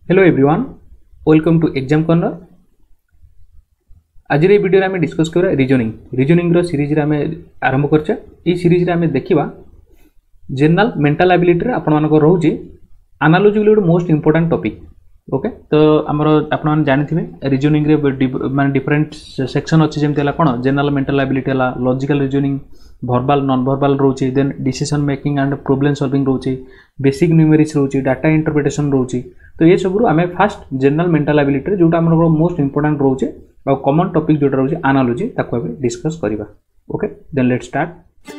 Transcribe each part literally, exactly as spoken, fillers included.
Hello everyone, welcome to exam corner. आज वीडियो में डिस्कस करा रीजनिंग रीजनिंग रो सीरीज रे हमें आरंभ करछे। ई सीरीज रे हमें देखिबा जनरल मेंटल एबिलिटी रे आपण मानको रहउची एनालॉजी गोटे मोस्ट इंपोर्टेंट टॉपिक। ओके, तो आमर आपण माने जानिथिबे रीजनिंग रे माने डिफरेंट सेक्शन अछि, जेमते हला कोन जनरल मेंटल एबिलिटी हला, logical reasoning, verbal non verbal रोचे, then decision making and problem solving रोचे, बेसिक न्यूमेरिक्स रोचे, डाटा इंटरप्रिटेशन रोचे। तो ये सब आम फास्ट जनरल मेंटल एबिलिटी जोटा आम मोस्ट इंपोर्टेंट रोचे और कॉमन टॉपिक जोटा रोचे एनालॉजी ताको आबे डिस्कस करिबा। Okay, then let's start.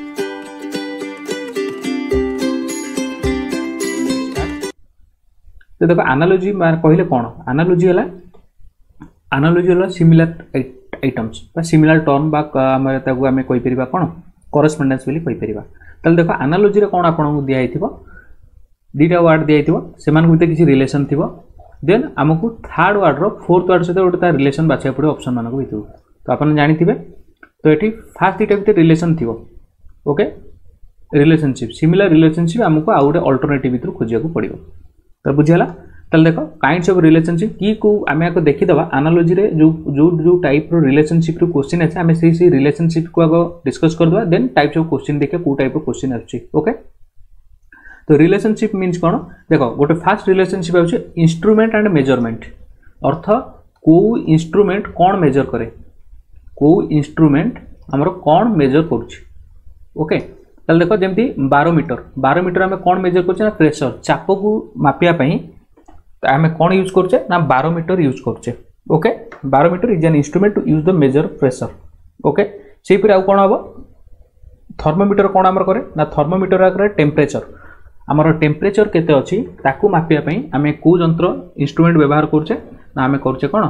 तो देखो एनालॉजी माने कहले कोन, एनालॉजी हला एनालॉजी हला सिमिलर आइटम्स बा सिमिलर टर्म बा हम ताको आमे कहि परिबा कोन कॉरेस्पोंडेंस बोली कहि परिबा। तल देखो एनालॉजी रे कोन आपन दिया हिथिबो, दीटा वर्ड दिया हिथिबो, सेमान गुते किछि रिलेशन थिबो, देन हमकु थर्ड वर्ड रो फोर्थ वर्ड सहित गोटे तार रिलेशन बाछिया पड़े ऑप्शन मानको भितर। तो आपन जानिथिबे तो एठी फास्ट दीटा भितर रिलेशन थिबो। ओके, रिलेशनशिप सिमिलर रिलेशनशिप हमकु आ गोटे अल्टरनेटिव भितर खोजिया को पड़िबो। तो बुझियाला। तल देखो काइंड्स ऑफ रिलेशनशिप की को आमे आको देखि दबा एनालॉजी रे जो जो जो टाइप रो रिलेशनशिप रो क्वेश्चन আছে आमे सेही सेही रिलेशनशिप को आगो डिस्कस कर दबा, देन टाइप्स ऑफ क्वेश्चन देखे को टाइप रो क्वेश्चन आछि। ओके, तो रिलेशनशिप मीन्स कोन देखो गोटे फास्ट रिलेशनशिप आउछ इंस्ट्रूमेंट एंड मेजरमेंट। अर्थ को इंस्ट्रूमेंट कोन मेजर करे, को इंस्ट्रूमेंट हमर कोन मेजर करूछ। ओके, तल देखो जेमती बारोमीटर बारोमीटर आमे कोन मेजर करछ ना प्रेशर चाप को मापिया पई आमे कोन यूज करछे ना बारोमीटर यूज करछे। Okay, barometer is an instrument to use the measure pressure. Okay, सेही पर आ कोन हबो थर्मोमीटर कोन हमर करे ना थर्मोमीटर करे टेम्परेचर, हमर टेम्परेचर केते अछि ताकू मापिया पई आमे को यंत्र इंस्ट्रूमेंट व्यवहार करछे ना आमे करछे कोन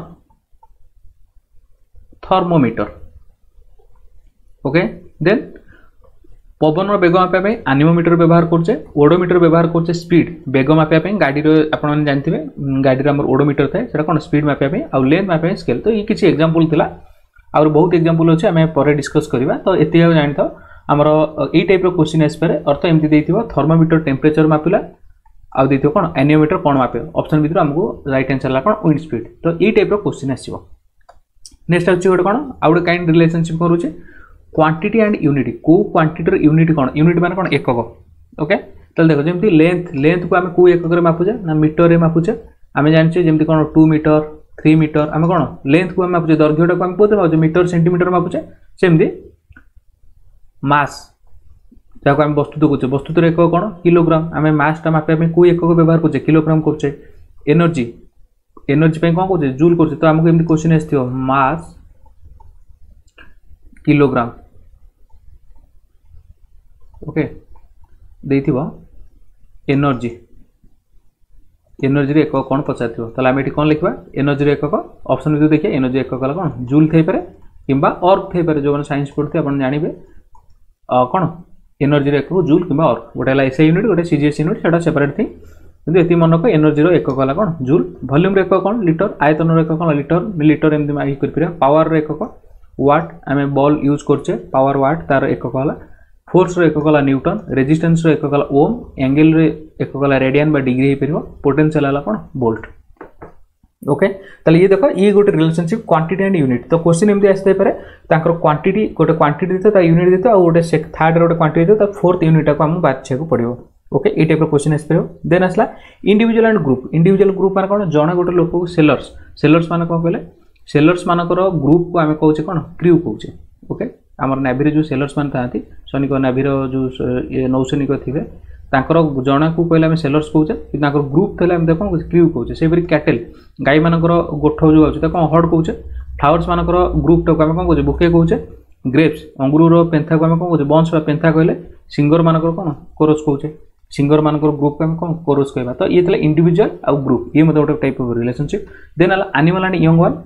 थर्मोमीटर। ओके, देन पवन बेग मापिया पई एनीमोमीटर व्यवहार करछे, ओडोमीटर व्यवहार करछे स्पीड बेग मापिया पई गाड़ी रो आपण माने जानथिबे गाड़ी रो हमर ओडोमीटर थाए सेटा कोन स्पीड मापिया पई आ लेंथ मापिया पई स्केल। तो ई किछि एग्जांपल थिला और बहुत एग्जांपल अछि आमे परे डिस्कस करबा। तो एति आ जानथौ हमर ई टाइप रो क्वेश्चन आसपारे अर्थ एमती देथिबो थर्मोमीटर टेम्परेचर मापिला आ देथिबो कोन एनीमोमीटर कोन मापियो, ऑप्शन भितर हमको राइट आंसर ला कोन विंड स्पीड। तो ई टाइप रो क्वेश्चन आसीबो। नेक्स्ट अछि गोटे कोन आ गोटे काइंड रिलेशनशिप करूचे क्वांटिटी एंड यूनिटी। को क्वांटिटी रो यूनिट कोन, यूनिट माने कोन एकक। ओके, तल देखो जेमती लेंथ लेंथ को हमें को एकक रे मापुचे ना मीटर रे मापुचे। हमें जानछे जेमती कोन टू मीटर थ्री मीटर हमें कोन लेंथ को हम मापुचे, दैर्घ्यटा को हम कोते मापुचे मीटर सेंटीमीटर मापुचे। सेमती मास जाको हम वस्तु कहूचे वस्तु तो एकक कोन किलोग्राम, हमें मास टा मापिया में को एकक व्यवहार करछे किलोग्राम करछे। एनर्जी एनर्जी पे कोन कहूचे जूल करछे। तो हमको एमती क्वेश्चन आस्थियो मास किलोग्राम। ओके, देथिबो एनर्जी एनर्जी रे एकक कोन पचारथिबो। तले हम एठी कोन लिखबा एनर्जी रे एकक ऑप्शन में देखिए एनर्जी एकक ला कोन जूल थई पारे किबा अर्क थई पारे। जो माने साइंस पढ़ते अपन जानिबे कोन एनर्जी रे एकक जूल किबा अर्क। गोटे ला एसआई यूनिट गोटे सीजीएस यूनिट सेटा सेपरेट थी, किंतु एति मन को एनर्जी रो एकक ला कोन जूल। वॉल्यूम रे एकक कोन लीटर, आयतन रे एकक कोन लीटर मिलीटर एमति माई कर पिरा। पावर रे एकक वाट, आमे बॉल यूज करछे पावर वाट तार एकक ला। फोर्स रो एकक ला न्यूटन, रेजिस्टेंस रो एकक ला ओम, एंगल रे एकक ला रेडियन बा डिग्री हे परिबो, पोटेंशियल ला कोन वोल्ट। ओके, तले ये देखो ये गोटे रिलेशनशिप क्वांटिटी एंड यूनिट। तो क्वेश्चन एमती आस्ते पारे ताकर क्वांटिटी गोटे क्वांटिटी देतो ता यूनिट देतो आ गोटे थर्ड रो गोटे क्वांटिटी देतो ता फोर्थ यूनिट को हम बाछे को पड़िबो। ओके, ए टाइप रो क्वेश्चन आस्ते हो। देन आसला individual and group. Individual group माने कोन जणे गोटे लोक को सेलर्स सेलर्स माने कोन कहले सेलर्स मानकर ग्रुप को आमे कहूचे कोन क्रू कहूचे। ओके, हमर नेवी रे जो सेलर्स मान थांती सैनिक नेवी रो जो नौसैनिक थिबे तांकर जणा को कहले हम सेलर्स कहूचे, कि तांकर ग्रुप थले हम देखो क्रू कहूचे। से बरी कैटल गाय मानकर गोठ जो आउचे ताको हर्ड कहूचे। फ्लावर्स मानकर ग्रुप तो हम कोन कहूचे बुके कहूचे। ग्रेप्स अंगूर रो पेंथा को हम कोन कहूचे बंच बा पेंथा कहले। सिंगर मानकर कोन कोरस कहूचे, सिंगर मानकर ग्रुप को हम कोन कोरस कहबा। तो ये थले इंडिविजुअल आ ग्रुप, ये मतलब गोटे टाइप ऑफ रिलेशनशिप। देन आला एनिमल एंड यंग वन।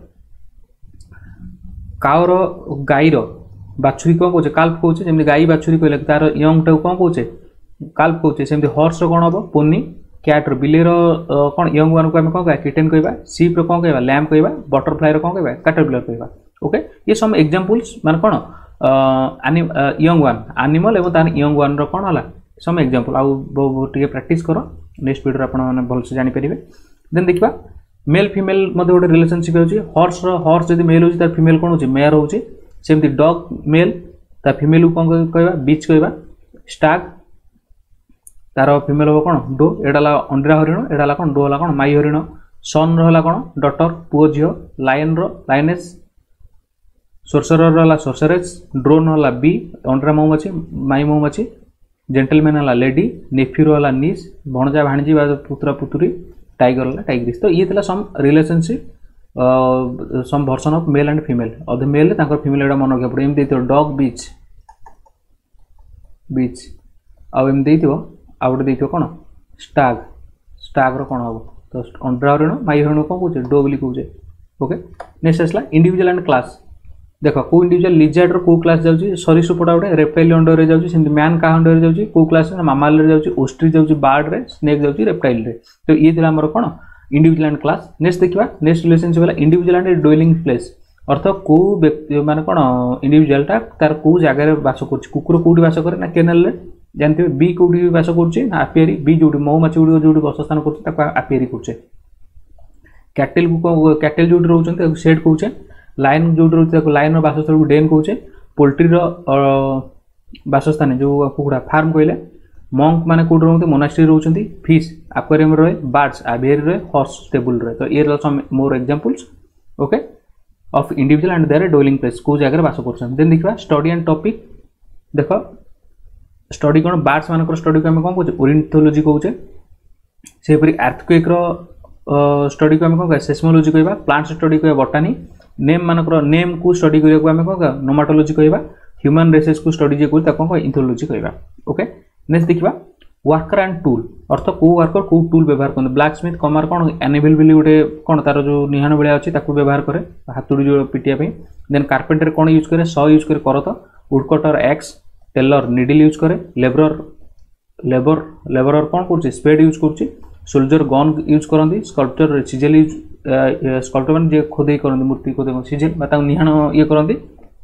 कावर गाईर बाछुरी कौन कहे काल्फ कहे, जमी गाई बाछुरी कहले तार यंग टाक कौन कहे काल्फ कहे। सेमती हॉर्स रो कौन हम पोनी, कैट रो बिलेर कौन यंग वन को हम कौन कह किटेन कहबा, सीप रो कौन कहबा लैम्प कहबा, बटरफ्लाई रो कौन कहबा कैटरपिलर कहबा। ओके, ये सम एग्जांपल्स माने कौन यंग वन एनिमल एवं तार यंग वन रो कौन हला सम एग्जांपल। आउ टिके प्रैक्टिस करो, नेक्स्ट वीडियो आपण माने भल से जानि परिबे। देन देखा मेल फीमेल गोटे रिलेशनशिप होची हॉर्स रो हॉर्स जदी मेल होची तार फीमेल कोन होची मेयर होची सेमती डॉग मेल ता फीमेल को कोन कहबा बीच कहबा स्टाग तार फीमेल हो कोन डो एडाला अंडरा हरिण एडाला कोन डो ला कोन माई हरिण सन रहला कोन डॉटर पुओ झियो लायन रो लायनेस सोर्सरर रहला सोर्सरेस ड्रोन रहला बी अंडरा मौमछी माई मौमछी जेंटलमैन हला लेडी नेफ्यू रहला नीस भणजा भाणजी बा पुत्रा पुत्री टाइगर हला टाइग्रिस तो ये तला some relationship some version of male and female of the male तांकर फीमेल एडा मन रखे पड़े एम देतो डॉग बीच बीच आ एम देतो आ गोटे देतो कोन स्टाग स्टाग रो कोन हो तो अंडरा हरिण माई हरिण कोन कहूचे डो बोली कहूचे ओके नेक्स्ट आसला इंडिविजुअल एंड क्लास देखो को इंडिविजुअल लिजर्ड रो को क्लास जाउची सरीसृपटा गोटे रेप्टाइल अंडर रे जाउची सेंति मैन का अंडर रे जाउची को क्लास रे मामाल रे जाउची ओस्ट्रिच जाउची बर्ड रे स्नेक जाउची रेप्टाइल रे तो ये थिला हमर कोन इंडिविजुअल एंड क्लास नेक्स्ट देखिबा नेक्स्ट रिलेशनशिप वाला इंडिविजुअल एंड ड्वेलिंग प्लेस अर्थ को व्यक्ति माने कोन इंडिविजुअल टा तार को जगह रे वास करची कुकुर कोडी वास करे ना केनल रे जानते बी कोडी वास करची ना अपियरी बी जोडी मौ माछी जोडी जोडी बसस्थान करची ताका अपियरी करचे कैटल को कैटल जोडी रहउचंते शेड कहउचे लाइन जो लाइन बासस्थल को डेन कहूचे पोल्ट्री बासस्थान जो कुकुड़ा फार्म कहले मंक माने कोड रोते मोनास्ट्री रोचंती फिश एक्वेरियम रहे बर्ड्स एवियरी रहे हॉर्स स्टेबल रहे तो ये some more examples okay of individual and their dwelling place को जगह बास करछन देन देखबा स्टडी एंड टॉपिक देखो स्टडी कोन बर्ड्स मानकर स्टडी को हम कोन कहूचे ओरिएंटोलॉजी कहूचे सेपरी अर्थक्वेक रो स्टडी को हम कोन सेस्मोलॉजी कहबा प्लांट स्टडी कहबा बॉटनी नेम मानकर नेम को स्टडी करिया को हमें कोन नोमाटोलॉजी कहबा ह्यूमन रेसेस को स्टडी जे को ता कोन इथोलॉजी कहबा ओके नेक्स्ट देखिबा वर्कर एंड टूल अर्थ को वर्कर को टूल व्यवहार करन ब्लैक स्मिथ कमार कोन एनेबल बिली गोटे कोन तार जो निहान बळिया अछि ताकू व्यवहार करे हातुडी जो पिटिया पे देन कारपेंटर कोन यूज करे सॉ यूज करे करत woodcutter axe tailor needle use करे लेबरर लेबर लेबरर कोन करछि स्पेड यूज करछि सोल्जर गन यूज करंदी स्कल्पचर सिजल यूज स्कल्पचर माने जे खोदे करंदी मूर्ति खोदे सिजल बता निहान ये करंदी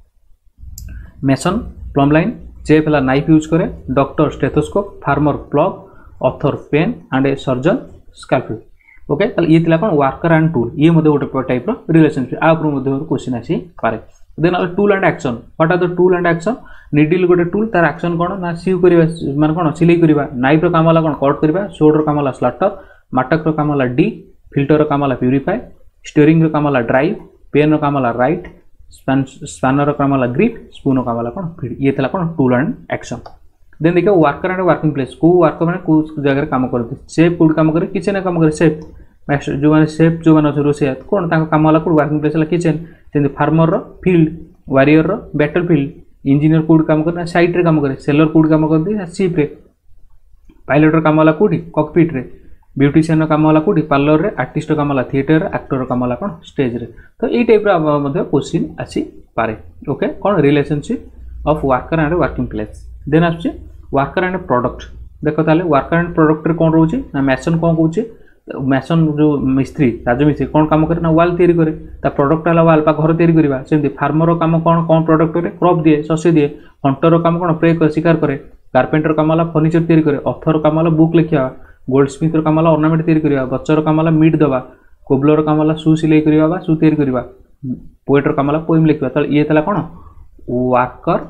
मेसन प्लम लाइन चेफ हला नाइफ यूज करे doctor stethoscope farmer plough author pen and a surgeon scalpel okay ताल ये तिला कोन वर्कर एंड टूल ये मध्ये गोटे टाइप रो रिलेशनशिप आ ऊपर मध्ये क्वेश्चन आसी पारे then all tool and action what are the tool and action needle गोटे टूल तार एक्शन कोन ना सीव करबा माने कोन सिलाई करबा नाइफ रो काम वाला कोन कट करबा सोड रो काम वाला स्लॉटर माटक रो काम वाला डी फिल्टर रो काम वाला प्यूरिफाई स्टीयरिंग रो काम वाला ड्राइव पेन रो काम वाला राइट स्पैनर रो काम वाला ग्रिप स्पून रो काम वाला कोन फीड ये तला कोन टूल एंड एक्शन देन देखो वर्कर एंड वर्किंग प्लेस को वर्कर माने को जगह काम करते शेफ कोड काम करे किचन काम करे शेफ मास्टर जो माने शेफ जो माने रोसे कोन ताको काम वाला कोड वर्किंग प्लेस ला किचन जेंति फार्मर रो फील्ड वॉरियर रो बैटलफील्ड इंजीनियर कोड काम करे साइट रे काम करे सेलर कोड काम करते शिप रे पायलट रो काम वाला कोडी कॉकपिट रे ब्यूटिशियन काम वाला कोडी पार्लर रे आर्टिस्ट काम वाला थिएटर एक्टर काम वाला कोन स्टेज रे तो ए टाइप रो मध्ये क्वेश्चन आसी पारे ओके कोन relationship of worker and working place then आछे वर्कर एंड प्रोडक्ट देखो ताले वर्कर एंड प्रोडक्ट रे कोन रहउची ना मेसन कोन कहउची मेसन जो मिस्त्री राजमिस्त्री कोन काम करे ना वाल तयारी करे ता प्रोडक्ट वाला वाल पा घर तयारी करबा सेमति फार्मर रो काम कोन कोन प्रोडक्ट रे क्रॉप दिए शस्य दिए हंटर रो काम कोन प्रे कर शिकार करे कारपेंटर काम वाला फर्नीचर तयारी करे ऑथर काम वाला बुक लिखिया गोल्डस्मिथ रो काम वाला ऑर्नामेंट तयारी करबा बच्चा रो काम वाला मीट दबा कोबलर रो काम वाला शू सिलाई करबा बा शू तयारी करबा पोएट रो काम वाला पोएम लिखबा त ये तला कोन वर्कर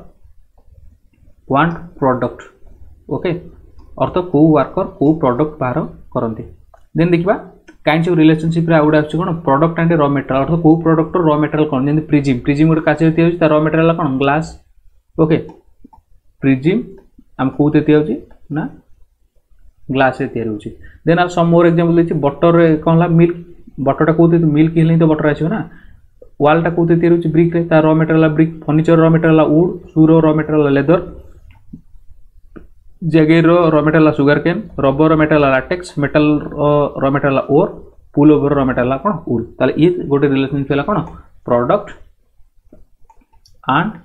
वांट प्रोडक्ट ओके अर्थ को वर्कर को प्रोडक्ट बाहर करंती देन देखबा काइंड्स ऑफ रिलेशनशिप रे आउडा अछि कोन प्रोडक्ट एंड रॉ मटेरियल अर्थ को प्रोडक्ट रॉ मटेरियल कोन जेंति प्रिजिम प्रिजिम गोटे काचे ते होछि त रॉ मटेरियल कोन ग्लास ओके प्रिजिम हम को ते ते होछि ना ग्लास रे तयार होछि then are some more example लेछि बटर रे कोनला मिल्क बटरटा को ते मिल्क हिलनी तो बटर आछियो ना वालटा को ते तयार होछि ब्रिक रे ता raw material brick furniture raw material wood सूरो रॉ मटेरियल लेदर जगेर raw material sugar cane rubber raw material latex metal raw material ore pullover raw material कोन वुल ताले ये गोटे रिलेशनशिप हला कोन product and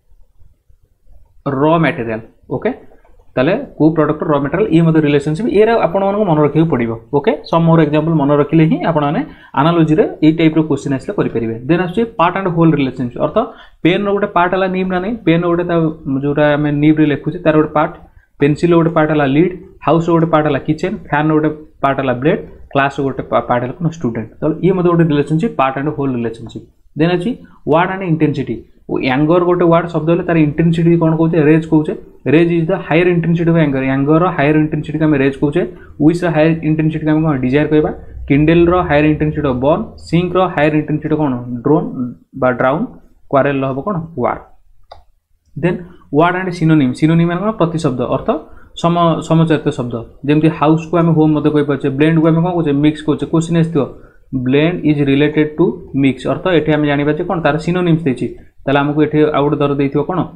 raw material okay ताले को प्रोडक्ट रॉ मटेरियल ये मते रिलेशनशिप ये आपण मानको मन रखियो पड़िबो ओके सम मोर एग्जांपल मन रखिले ही आपण माने एनालॉजी रे ए टाइप रो क्वेश्चन आसले करि परिबे देन आछे पार्ट एंड होल रिलेशनशिप अर्थ पेन रो गोटे पार्ट हला नीब ना नहीं पेन रो गोटे ता जोरा हमें नीब रे लिखुचे तार गोटे पार्ट पेंसिल गोटे पार्ट हला लीड हाउस गोटे पार्ट हला किचन फैन गोटे पार्ट हला ब्लेड क्लास गोटे पार्ट है कौन स्टूडेंट तो ये मतलब गोटे relationship part and whole relationship then अच्छी वार्ड एंड इंटेंसिटी एंगर गोटे वार्ड शब्द है तार इंटेंसिटी कौन कौचे रेज कौचे rage is the higher intensity of anger anger higher intensity को रेज कौचे विश हायर इंटेंसिटी को कौन डिजायर कहबा किंडल रो higher intensity of burn sink रो हायर इंटेंसिटी कौन ड्रोन बा ड्राउन क्वारेल रो कौन war then word and synonym synonym मान प्रतिशब्द अर्थ सम समचरित शब्द जमती हाउस को आम होम मत कही पारे ब्लेंड को आम कौन कहे मिक्स कहे क्वेश्चन आसो blend is related to mix अर्थ ये आम जाना कौन तार सिनोनिम्स देती ताले आमको ये आउ गोटे दर देथिबो कौन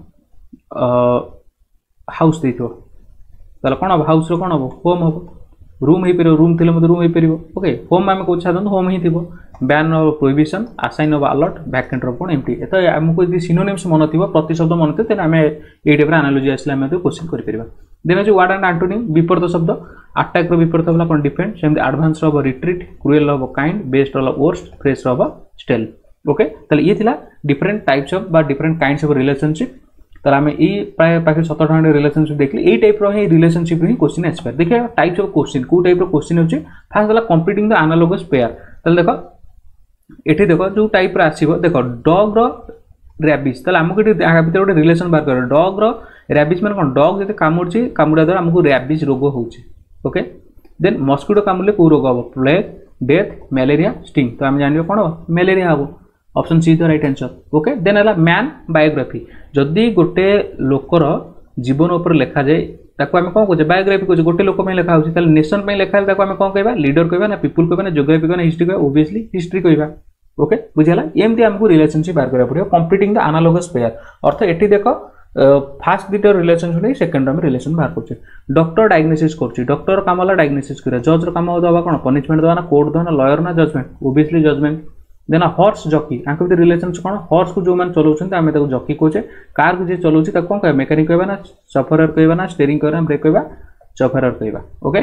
हाउस देथिबो ताले कौन हम हाउस रो कौन हम होम हम रूम हो पार रूम थे रूम हो पार ओके होम आम कौन छाड़ू होम ही थी ban of prohibition assign of alert vacant of कौन एमटी तो आमको यदि सिनोनिम्स मन थी प्रतिशब्द मन थे तेज आम ये टाइप एनालॉजी आसले आम क्वेश्चन कर पार देन अच्छे वार्ड एंड एंटोनिम विपरीत शब्द अटैक विपरीत होला कौन डिफेंड सेमती advance of retreat cruel of kind best of worst fresh of stale okay ताले ये थिला डिफरेंट टाइप्स ऑफ बा डिफरेंट काइंड्स ऑफ रिलेशनशिप ताले आम ये प्राय पाखे सतर खंड रिलेशनशिप देखली ये टाइप रो ही रिलेशनशिप ही क्वेश्चन आसपार देखिए टाइप्स ऑफ क्वेश्चन को टाइप रो क्वेश्चन होची फास्ट होला कंप्लीटिंग द एनालॉगस पेयर ताले देखो एठी देखो जो टाइप रो आसीबो देखो डॉग रो रैबिस ताले हमको एठी भीतर गोटे रिलेशन बार कर डॉग रो रैबिस माने कोन डॉग जते कामुडची कामुडा द्वारा हमको रैबिस रोग होउची ओके देन मस्किटो कामुडले को रोग हो प्लेग डेथ मलेरिया स्टिंग तो हम जानिबो कोन हो मलेरिया हो option C the right answer okay then हला मैन बायोग्राफी जदि गोटे लोकर जीवन ऊपर लिखा जाए ताको आम कौन कहे बायोग्राफी कहे गोटे लोक लिखा होची ताले नेशन पे लिखा ताको आम कौन कहबा लीडर कहबा ना पीपल कहबा ना ज्योग्राफी कहबा ना हिस्ट्री कहबा ओबियसली हिस्ट्री कहबा ओके बुझिला एमती हमको रिलेशनशिप बार करा पड़ियो कंप्लीटिंग द एनालॉगस पेयर अर्थ एठी देखो फास्ट दुटा रिलेशनशिप नहीं सेकंड हम रिलेशन बाहर करछे डॉक्टर डायग्नोसिस करछि डॉक्टर काम वाला डायग्नोसिस करे जज रो काम दवा कोन पनिशमेंट दवा ना कोर्ट दवा ना लॉयर ना judgement obviously judgement then horse jockey आंको भीतर रिलेशन कौन हॉर्स को जो मैंने चलाउछन आमे ताको जॉकी कहचे कार को जे चलाउछि ताको कोन कहे मैकेनिक कहबा ना सफरर कहबा ना स्टीयरिंग कहबा ब्रेक कहबा सफरर कहबा ओके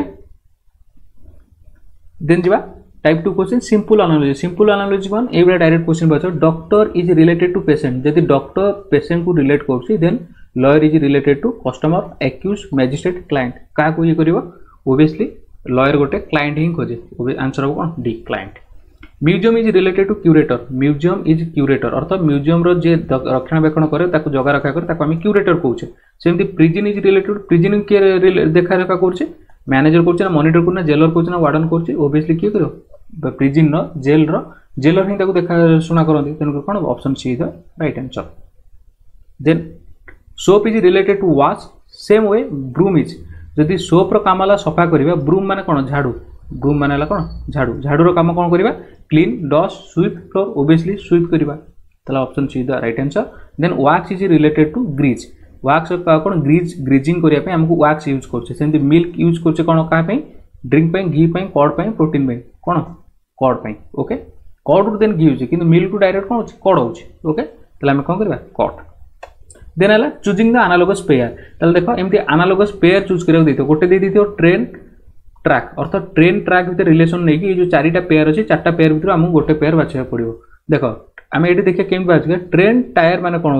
देन जीवा type two question simple analogy simple analogy कोन एबरा डायरेक्ट क्वेश्चन बचो doctor is related to patient यदि डॉक्टर पेशेंट को रिलेट करछि then lawyer is related to customer accused magistrate client का को ये करिवो ओबियसली लॉयर गोटे क्लाइंट ही खोजे आंसर हो कोन D client museum is related to curator museum is curator अर्थात म्यूजियम रो जे रक्षणाबेक्षण करे ताको जगा रखा करे ताको आम क्यूरेटर कहूचे सेमती प्रिजन इज रिलेटेड प्रिजन के देखा रेखा करछे मैनेजर करछे ना मॉनिटर करना जेलर करछे ना वार्डन करछे ओबियसली के करो प्रिजन रो जेल रो जेलर ही ताको देखा सुना करंती तेन कोन option C is the right answer then soap is related to wash same way broom is जदि सोप रो कामला सफा करबा ब्रूम माने कोन झाड़ू ब्रूम माने कौन झाड़ू झाड़ू काम कौन करवा clean dust sweep floor obviously sweep करवा ताला option C the right answer then wax is related to grease wax कौन ग्रीज ग्रीजिंग करने पे हमको वैक्स यूज करछे सेमती मिल्क यूज करछे कौन का पे ड्रिंक पे घी पे कॉर्ड पे प्रोटीन पे कौन कॉर्ड पे ओके कॉर्ड रु देन घी यूज किंतु मिल्क टू डायरेक्ट कौन कॉर्ड होची ओके ताला हम कौन करवा कॉर्ड देन हला चूजिंग द एनालॉगस पेयर ताले देखो एमती एनालॉगस पेयर चूज करियो देतो गोटे दे दिथियो ट्रेन ट्रैक अर्थात ट्रेन ट्रैक भीतर रिलेशन नहीं कि जो चारिटा पेयर अच्छे चार्टा पेयर भीतर आमको गोटे पेयर बाछा पड़ो देख आम ये देखिए केमी बाछा ट्रेन टायर मान कौन हो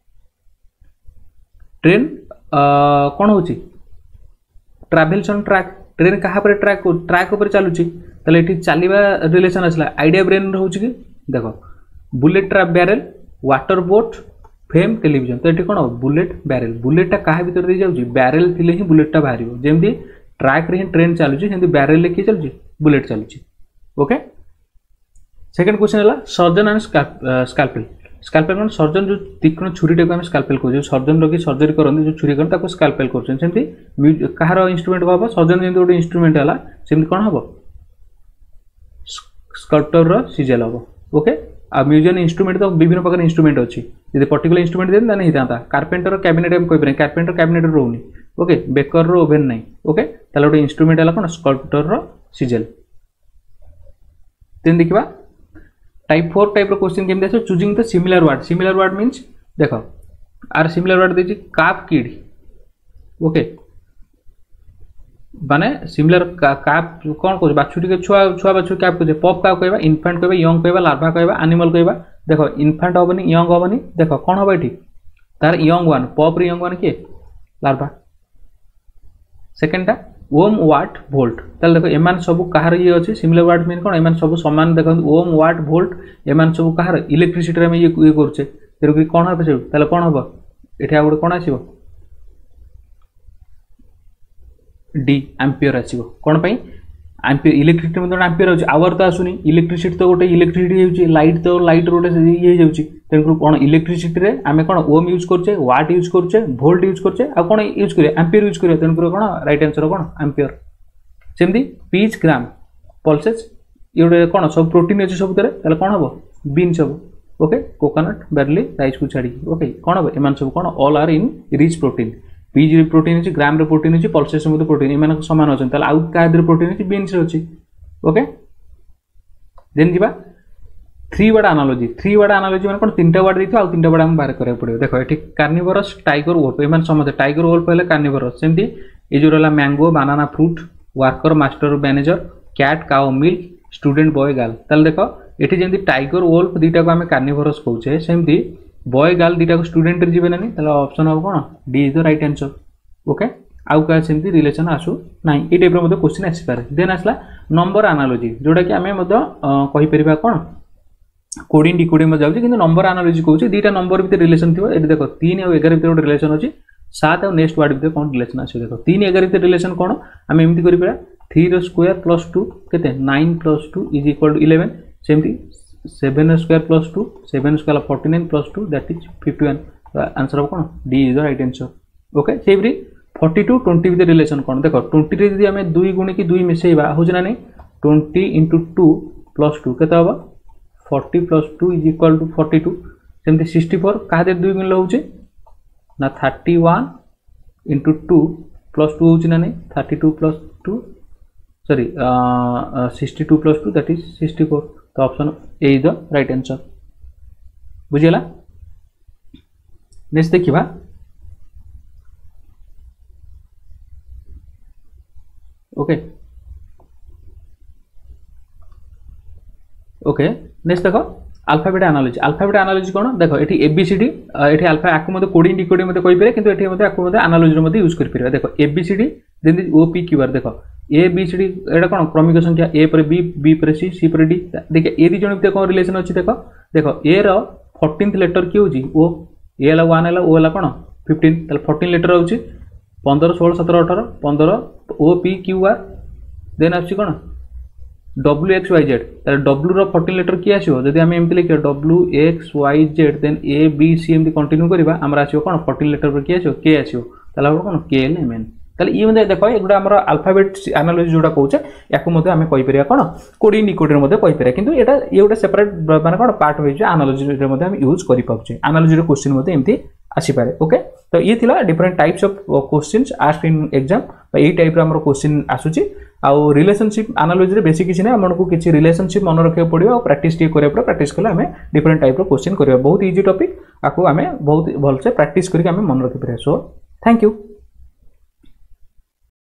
ट्रेन कौन हो ट्राभेल्सन ट्रैक ट्रेन क्या ट्रैक ट्रैक उपर चलुची ये चलवा रिलेशन आसला आइडिया ब्रेन हो देख bullet trap barrel water boat fame television तो ये कौन बुलेट बैरेल बुलेटा क्या भीतर दे जाऊँगी बैरेल थी ही बुलेटा बाहर जमी ट्रैक रे ही ट्रेन चलुची सेमती बैरेल ले किए चलुची बुलेट चलुची ओके सेकंड क्वेश्चन है सर्जन एंड स्काल्पेल स्काल्पेल मान सर्जन जो तीक्ष्ण छुरी को स्काल्पेल कहते सर्जन लोग सर्जरी करते जो छुरी करते स्काल्पेल करमती कहार इंस्ट्रुमेंट हम सर्जन जमी गोटे इंस्ट्रुमेंट है सेमती कौन हम स्कल्पटर सिजेल हम ओके आ म्यूजियम इंस्ट्रुमेंट तो विभिन्न प्रकार इंस्ट्रुमेंट अच्छी यदि पर्टिकुलर इंस्ट्रुमेंट देते नहीं था कार्पेंटर कैबिनेट हम कह कार्पेंटर कैबिनेट रोनी ओके बेकर रो ओभेन नहीं ओके ताले गोटे इंस्ट्रुमेंट है कौन स्कल्पटर रो सिजेल देन देखा टाइप फोर टाइप क्वेश्चन केमती आस choosing the similar word similar word means देख आर सिमिलर वर्ड देखिए काप किड ओके माने सिमिलर काप कौन कह बाछुटी के छुआ छुआ बाछुरी क्या कहे पप क्या कहवा इनफांट कहवा यंग कहवा लार्भा कहवा एनिमल कहवा देख इनफांट हेनी यंग हेनी देख कौन हम ये तार यंग वन पप रे यंग वन किए लार्भा सेकेंडटा ओम वाट भोल्ट ताल देखो एमान सब कहार ये अच्छे सिमिलर वाट मीन कौन एमान सब सामान देखो ओम वाट भोल्ट एमान सब कहार इलेक्ट्रिसिटी ये ये करुचे तेणुक कौन हम सब ताले कौन हम ये आ गए कौन आसो डी एम्पियर आसो कौन पाई एम्पियर इलेक्ट्रिसिटी मतलब एम्पियर होची आवर तो आसुनी इलेक्ट्रिसिटी तो गोटे इलेक्ट्रिसिटी होची लाइट तो लाइट गोटे ये जाउची तेणुक कौन इलेक्ट्रिसिटी रे आमे कौन ओम यूज करछे वाट यूज करछे भोल्ट यूज करछे आ कौन यूज करिया एम्पियर यूज करिया तेणुक कौन राइट आंसर कौन एम्पियर सेमती पीच ग्राम पल्सेस ये कौन सब प्रोटीन अच्छे सब ताले कौन हम बीन सब ओके कोकोनट बार्ली राइस को छाड़ी ओके कौन हम एमान सब कौन all are in rich protein peas रे प्रोटीन अच्छी ग्राम रे प्रोटीन अच्छी पल्सेस में प्रोटीन एम सामान अच्छे ताले आउ का प्रोटीन अच्छी बीन्स अच्छी ओके देन जीवा three word analogy three word analogy माने कोन तीनटा वर्ड देथि आ तीनटा वर्ड हम बाहर करे पड़ियो देखो एठी कार्निवोरस टाइगर वोल्फ एमान समझे टाइगर वोल्फ हेले कार्निवोरस सेमती ए जो रहला mango banana fruit worker master manager cat cow milk student boy girl ताले देखो एठी जेंती टाइगर वोल्फ दीटा को हमें कार्निवोरस कहउछे सेमती बॉय गर्ल दीटा को स्टूडेंट रे जीवे नानी ताले ऑप्शन हो कोन D is the right answer okay आउ का सेमती रिलेशन आसु नाही ए टाइप रो मते क्वेश्चन आसी पारे देन आसला नंबर एनालॉजी जोडा कि हमें मते कहि परिबा कोन कोडिंग डिकोडिंग में जाउची किंतु नंबर एनालॉजी कहउची दीटा नंबर भीतर रिलेशन थिबो एठी देखो तीन और ग्यारह भीतर गोटे रिलेशन अछि सात और नेक्स्ट वर्ड भीतर कोन रिलेशन आसी देखो तीन ग्यारह भीतर रिलेशन कोन हम एमती करि परा थ्री रो स्क्वायर प्लस टू केते nine plus two is equal to eleven सेमती seven square plus two seven square forty nine plus two that is fifty one answer कोन D is the right answer okay सेमरी forty two twenty भीतर रिलेशन कोन देखो twenty रे यदि हमें दुई गुणी की दुई मिसेइबा होज ना नहीं twenty into two plus two केते होबा forty plus two is equal to forty two सेमती सिक्सटी फोर क्या दुई गुण होचे ना thirty one into two plus two होची ना नहीं thirty two plus two sorry sixty two plus two that is sixty four तो option A is the right answer बुझिला नेक्स्ट देखिबा ओके ओके नेक्स्ट देखो अल्फाबेट एनालॉजी अल्फाबेट एनालॉजी कोन देखो एठी एबीसीडी एठी अल्फा आकु मते कोडिंग डिकोडिंग मते कहि पारे किंतु एठी मते आकु मते एनालॉजी मते यूज करि पारे देखो ABCD then O P Q R देखो ए बी सी डी एटा कोन क्रमिक संख्या ए पर बी बी पर सी सी पर डी देखो ए दी जण भीतर कोन रिलेशन अछि देखो देखो ए रो फोर्टीन्थ लेटर की होजी ओ ए ला वन ला ओ ला कोन फिफ्टीन तले फोर्टीन लेटर होची पंद्रह सोलह सत्रह अठारह पंद्रह O P Q R then आछि कोन डब्ल्यू एक्स वाई जेड ताले डब्ल्यू रो फोर्टीन लेटर की आसीबो जदि हम एमति लिखियो W X Y Z then A B C एमति कंटिन्यू करबा हमरा आसीबो कोन फोर्टीन लेटर पर की आसीबो के आसीबो ताले कोन के एल एम एन ताले ई मध्ये देखो एगुडा हमर अल्फाबेट एनालॉजी जोडा कहउचे याकु मध्ये हमें कहि परिया कोन कोडिंग डिकोडिंग मध्ये कहि परिया किंतु एटा ये गोटे सेपरेट माने कोन पार्ट होई जे एनालॉजी रे मध्ये हम यूज करि पाउचे एनालॉजी रे क्वेश्चन मध्ये एमति आसी पारे ओके तो ये थिला different types of questions asked in exam ए टाइप रे हमर क्वेश्चन आसुची आउ रिलेशनशिप एनालॉजी रे बेसिक किछि नै हमनको किछि रिलेशनशिप मन रखे पड़ियो और प्रैक्टिस टी करे पड़ो प्रैक्टिस कले हमें डिफरेंट टाइप रो क्वेश्चन करियो बहुत इजी टॉपिक आको हमें बहुत भल से प्रैक्टिस करके हमें मन रखे पड़ियो सो थैंक यू।